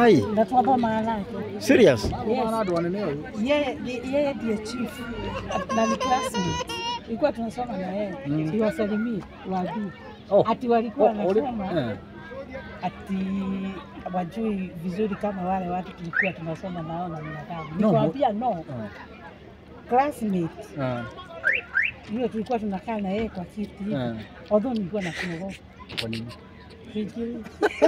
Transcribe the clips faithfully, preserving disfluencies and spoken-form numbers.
hii? Ndio maana yake. Serious? Yeye yeye ndiye chief na ni classmate. Ilikuwa tunasoma na yeye. Mm. Siwasalimii wapi. Oh. Ati walikuwa wanasoma. Oh, ati wajui vizuri kama wale watu tulikuwa tunasoma nao na mnakaa. Nikwambia no. Uh. Classmate. Uh. Yule tulikuwa tunakaa na yeye kwa kiti. Uh. Although nilikuwa na kuogopa. Kwa nini? Sijui.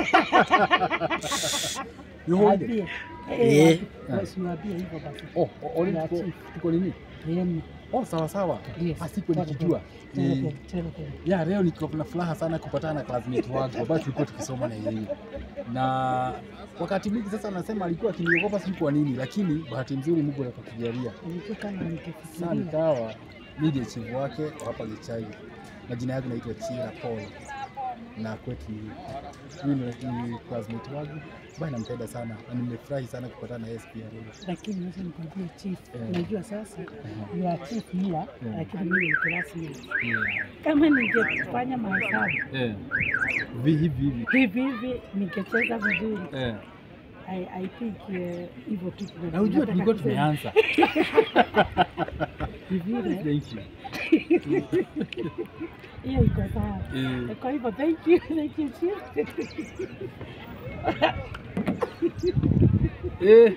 Yuhoi. Eh. Wasiwapia hivyo basi. Oh, ole tuko nini? Yeye. Oh, sawa sawa. Yes. Asipo nikijua. Eh. Ya leo niko na furaha sana kupatana na classmate wangu ambao tulikuwa tukisoma na yeye. Na wakati mwingi sasa anasema alikuwa akiniogopa si kwa nini, lakini bahati nzuri Mungu akakujalia. Nilikuwa nikifikiria. Sasa nikawa mimi chief wake hapa Gichai. Na jina yake naitwa Chiara Paul. Na kwetu mimi ni classmate wangu. Bwana nampenda sana na nimefurahi sana kupatana na yeye pia leo. Lakini nasema nikwambie chief, yeah. Najua sasa ni uh -huh. Chief mila, yeah. Lakini mimi ni classmate. Yeah. Kama ningefanya mahesabu, yeah. Hivi hivi hivi hivi ningecheza vizuri. Yeah. I I think hivyo uh, tu. Na unajua tulikuwa tumeanza. Hivi hivi. Thank you. Hiyo iko sawa. Yeah. Kwa hivyo thank you, thank you chief. Eh.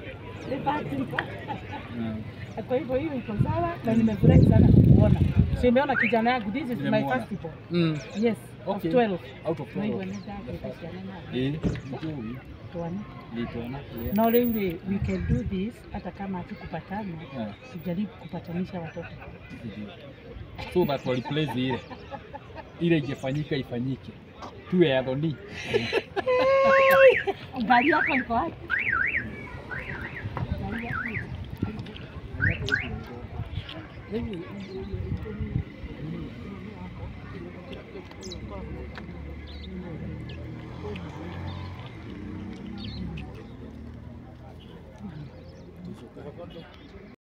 Kwa hivyo hiyo iko sawa na nimefurahi sana kukuona. So nimeona kijana yangu, this is my first people. Mm. Yes, okay. Of twelve. Out of twelve. Eh, ndio. Tuone. Ndio. Na leo we can do this hata kama hatukupatana. Tujaribu kupatanisha watoto. So that will replace ile. Ile ingefanyika ifanyike. Tuwe ya dhoni. Gari yako iko wapi?